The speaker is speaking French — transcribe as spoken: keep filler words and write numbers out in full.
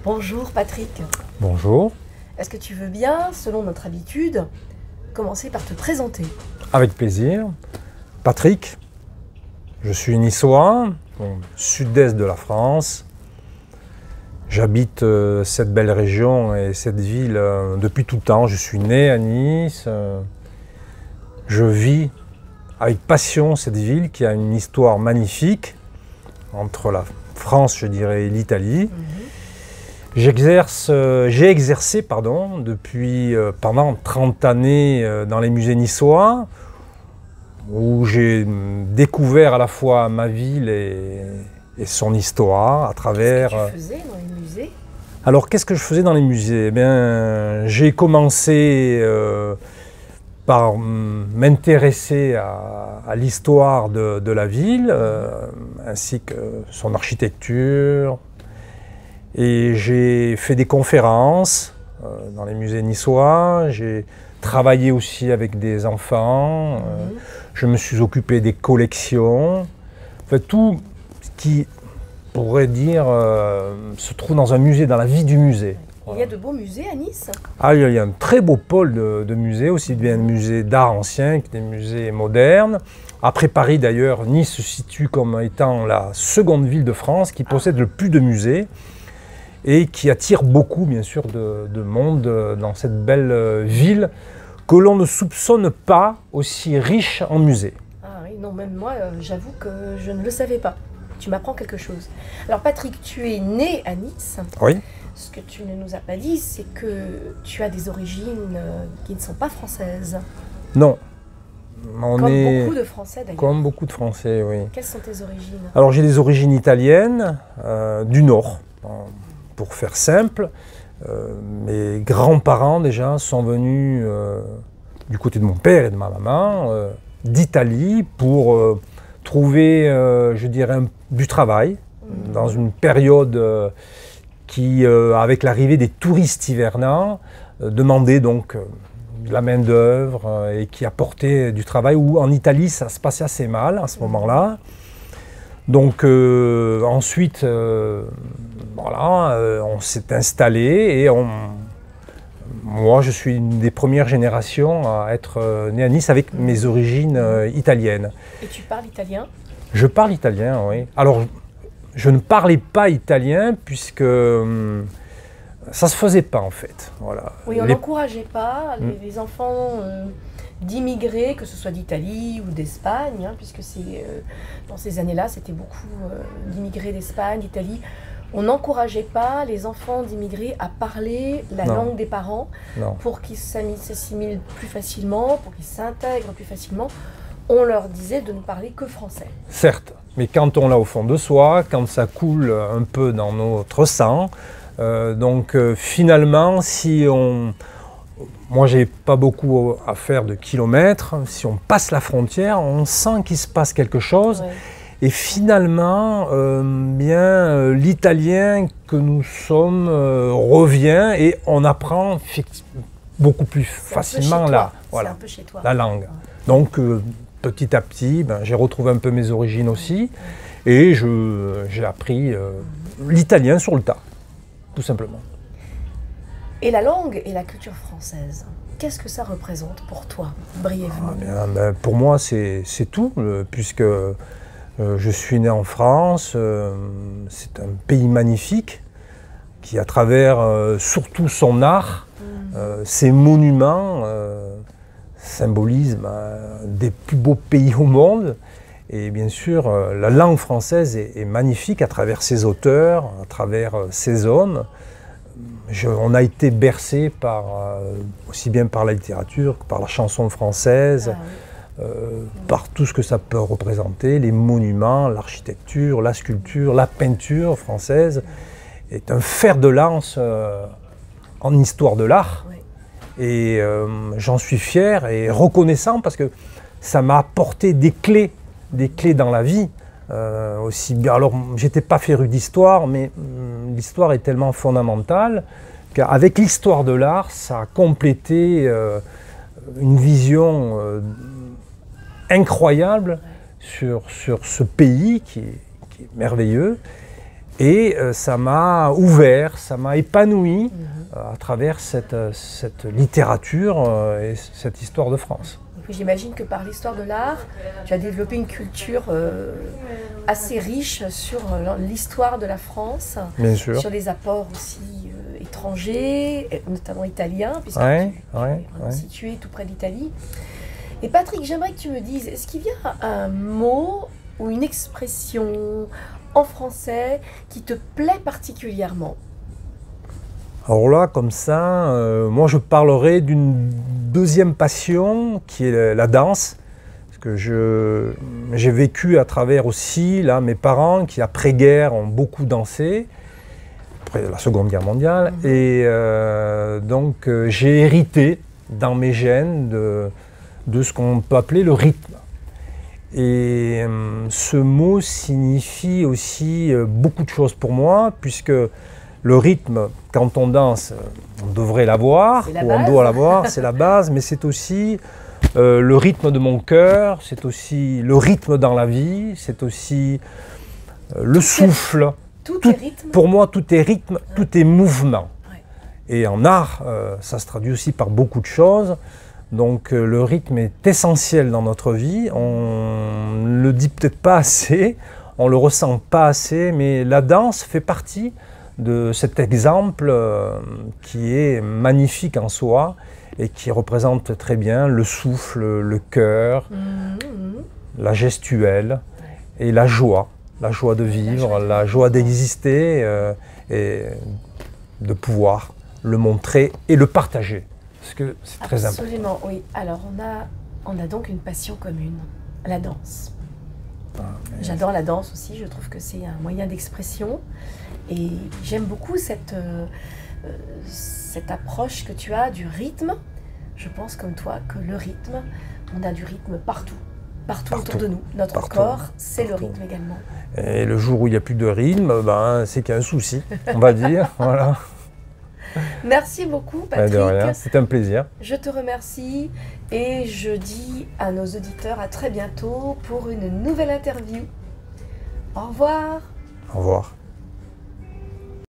Bonjour Patrick. Bonjour. Est-ce que tu veux bien, selon notre habitude, commencer par te présenter? Avec plaisir. Patrick, je suis niçois, au sud-est de la France. J'habite euh, cette belle région et cette ville euh, depuis tout le temps. Je suis né à Nice. Euh, je vis avec passion cette ville qui a une histoire magnifique entre la France, je dirais, et l'Italie. Mm-hmm. J'exerce, euh, j'ai exercé pardon, depuis euh, pendant trente années euh, dans les musées niçois, où j'ai découvert à la fois ma ville et, et son histoire à travers... Qu'est-ce que tu faisais dans les musées? Alors, qu'est-ce que je faisais dans les musées? Eh bien, j'ai commencé euh, par m'intéresser à, à l'histoire de, de la ville, euh, ainsi que son architecture. Et j'ai fait des conférences euh, dans les musées niçois. J'ai travaillé aussi avec des enfants. Mmh. Euh, je me suis occupé des collections. Enfin, tout ce qui, on pourrait dire, euh, se trouve dans un musée, dans la vie du musée. Il y a de beaux musées à Nice? Ah, il y a un très beau pôle de, de musées, aussi bien des musées d'art ancien que des musées modernes. Après Paris d'ailleurs, Nice se situe comme étant la seconde ville de France qui possède le plus de musées et qui attire beaucoup bien sûr de, de monde dans cette belle ville que l'on ne soupçonne pas aussi riche en musées. Ah oui, non, même moi, euh, j'avoue que je ne le savais pas. Tu m'apprends quelque chose. Alors Patrick, tu es né à Nice. Oui. Ce que tu ne nous as pas dit, c'est que tu as des origines euh, qui ne sont pas françaises. Non. On Comme est... beaucoup de Français d'ailleurs. Comme beaucoup de Français, oui. Quelles sont tes origines? Alors j'ai des origines italiennes, euh, du Nord. Pour faire simple, euh, mes grands-parents déjà sont venus euh, du côté de mon père et de ma maman euh, d'Italie pour euh, trouver, euh, je dirais, un, du travail mmh. dans une période euh, qui, euh, avec l'arrivée des touristes hivernants, euh, demandait donc euh, de la main-d'œuvre euh, et qui apportait du travail. Où en Italie, ça se passait assez mal à ce mmh. moment-là. Donc euh, ensuite, euh, voilà, euh, on s'est installé et on, moi je suis une des premières générations à être euh, né à Nice avec mes origines euh, italiennes. Et tu parles italien? Je parle italien, oui. Alors je ne parlais pas italien puisque euh, ça se faisait pas en fait. Voilà. Oui, on n'encourageait les... pas les, les enfants euh, d'immigrer, que ce soit d'Italie ou d'Espagne, hein, puisque c'est euh, dans ces années-là, c'était beaucoup euh, d'immigrés d'Espagne, d'Italie. On n'encourageait pas les enfants d'immigrés à parler la non. langue des parents non. pour qu'ils s'assimilent plus facilement, pour qu'ils s'intègrent plus facilement. On leur disait de ne parler que français. Certes, mais quand on l'a au fond de soi, quand ça coule un peu dans notre sang, euh, donc euh, finalement, si on... Moi, j'ai pas beaucoup à faire de kilomètres. Si on passe la frontière, on sent qu'il se passe quelque chose. Ouais. Et finalement, euh, bien, euh, l'italien que nous sommes euh, revient et on apprend beaucoup plus facilement la, voilà, la langue. Ouais. Donc, euh, petit à petit, ben, j'ai retrouvé un peu mes origines aussi. Ouais. Et j'ai appris euh, l'italien sur le tas, tout simplement. Et la langue et la culture française, qu'est-ce que ça représente pour toi, brièvement? Ah bien, ben, pour moi, c'est tout, euh, puisque euh, je suis né en France. Euh, c'est un pays magnifique qui, à travers euh, surtout son art, mmh. euh, ses monuments, euh, symbolisent euh, des plus beaux pays au monde. Et bien sûr, euh, la langue française est, est magnifique à travers ses auteurs, à travers euh, ses hommes. Je, on a été bercé par, euh, aussi bien par la littérature que par la chanson française, ah, oui. euh, par tout ce que ça peut représenter, les monuments, l'architecture, la sculpture, la peinture française est un fer de lance euh, en histoire de l'art. Oui. Et euh, j'en suis fier et reconnaissant parce que ça m'a apporté des clés, des clés dans la vie. Euh, aussi bien. Alors, j'étais pas féru d'histoire, mais hum, l'histoire est tellement fondamentale qu'avec l'histoire de l'art, ça a complété euh, une vision euh, incroyable sur, sur ce pays qui est, qui est merveilleux. Et euh, ça m'a ouvert, ça m'a épanoui Mhm. euh, à travers cette, euh, cette littérature euh, et cette histoire de France. Et puis j'imagine que par l'histoire de l'art, tu as développé une culture euh, assez riche sur euh, l'histoire de la France, Bien sûr. sur les apports aussi euh, étrangers, et notamment italiens, puisque Ouais, tu, tu ouais, es vraiment ouais. situé tout près d'Italie. Et Patrick, j'aimerais que tu me dises, est-ce qu'il y a un mot ou une expression en français qui te plaît particulièrement? Alors là, comme ça, euh, moi je parlerai d'une deuxième passion qui est la danse. Parce que je, j'ai vécu à travers aussi là, mes parents qui après-guerre ont beaucoup dansé, après la Seconde Guerre mondiale. Mhm. Et euh, donc euh, j'ai hérité dans mes gènes de, de ce qu'on peut appeler le rythme. Et euh, ce mot signifie aussi euh, beaucoup de choses pour moi, puisque le rythme, quand on danse, on devrait l'avoir, C'est la ou on base. doit l'avoir, c'est la base, mais c'est aussi euh, le rythme de mon cœur, c'est aussi le rythme dans la vie, c'est aussi euh, le souffle. Tout, Tout- est rythme. Pour moi, tout est rythme, tout est mouvement. Ouais. Et en art, euh, ça se traduit aussi par beaucoup de choses. Donc euh, le rythme est essentiel dans notre vie. On ne le dit peut-être pas assez, on ne le ressent pas assez, mais la danse fait partie de cet exemple euh, qui est magnifique en soi et qui représente très bien le souffle, le cœur, Mhm. la gestuelle et la joie, la joie de vivre, la joie d'exister euh, et de pouvoir le montrer et le partager. Parce que c'est très important. Absolument, oui. Alors on a, on a donc une passion commune, la danse. Ah, mais- J'adore la danse aussi, je trouve que c'est un moyen d'expression. Et j'aime beaucoup cette, euh, euh, cette approche que tu as du rythme. Je pense comme toi que le rythme, on a du rythme partout. Partout, Partout. autour de nous. Notre Partout. corps, c'est le Partout. rythme également. Et le jour où il n'y a plus de rythme, ben, c'est qu'il y a un souci, on va dire. Voilà. Merci beaucoup Ben, Patrick. de rien, c'est un plaisir. Je te remercie et je dis à nos auditeurs à très bientôt pour une nouvelle interview. Au revoir. Au revoir.